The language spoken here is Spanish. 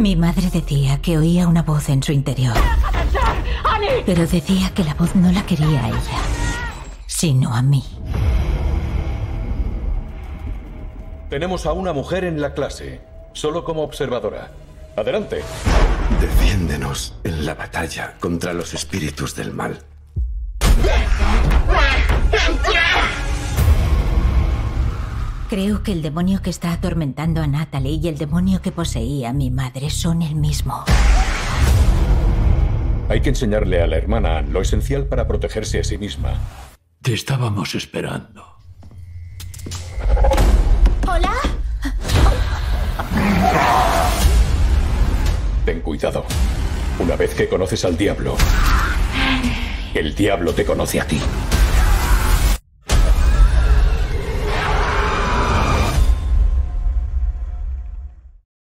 Mi madre decía que oía una voz en su interior. Pero decía que la voz no la quería a ella, sino a mí. Tenemos a una mujer en la clase, solo como observadora. Adelante. Defiéndenos en la batalla contra los espíritus del mal. Creo que el demonio que está atormentando a Natalie y el demonio que poseía a mi madre son el mismo. Hay que enseñarle a la hermana Anne lo esencial para protegerse a sí misma. Te estábamos esperando. ¿Hola? Ten cuidado. Una vez que conoces al diablo, el diablo te conoce a ti.